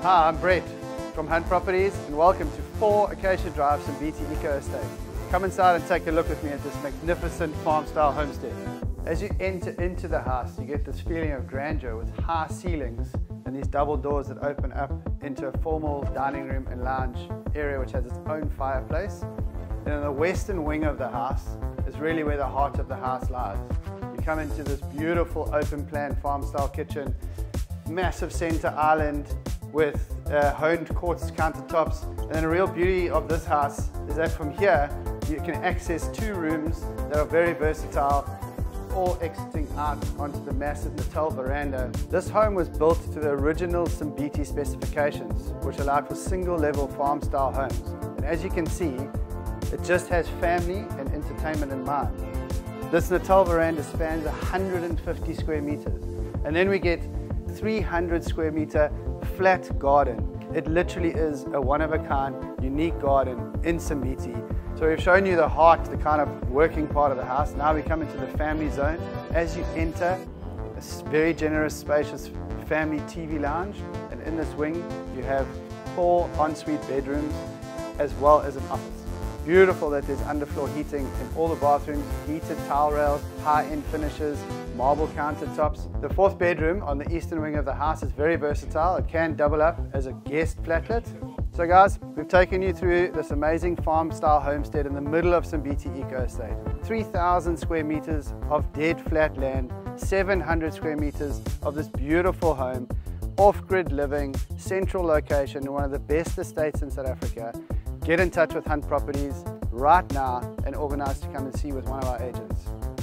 Hi, I'm Brett from Hunt Properties and welcome to 4 Acacia Drive, Simbithi Eco Estate. Come inside and take a look with me at this magnificent farm-style homestead. As you enter into the house, you get this feeling of grandeur with high ceilings and these double doors that open up into a formal dining room and lounge area which has its own fireplace. And in the western wing of the house is really where the heart of the house lies. You come into this beautiful open plan farm-style kitchen, massive center island with honed quartz countertops. And then the real beauty of this house is that from here you can access 2 rooms that are very versatile, all exiting out onto the massive Natal veranda. This home was built to the original Simbithi specifications, which allowed for single-level farm-style homes. And as you can see, it just has family and entertainment in mind. This Natal veranda spans 150 square meters, and then we get 300 square meter flat garden. It literally is a one-of-a-kind, unique garden in Simbithi. So we've shown you the heart, the kind of working part of the house. Now we come into the family zone. As you enter, a very generous, spacious family TV lounge, and in this wing you have 4 ensuite bedrooms as well as an office. Beautiful that there's underfloor heating in all the bathrooms, heated towel rails, high-end finishes, marble countertops. The 4th bedroom on the eastern wing of the house is very versatile. It can double up as a guest flatlet. So guys, we've taken you through this amazing farm-style homestead in the middle of Simbithi Eco Estate. 3,000 square meters of dead flat land, 700 square meters of this beautiful home, off-grid living, central location, one of the best estates in South Africa. Get in touch with Hunt Properties right now and organize to come and see with one of our agents.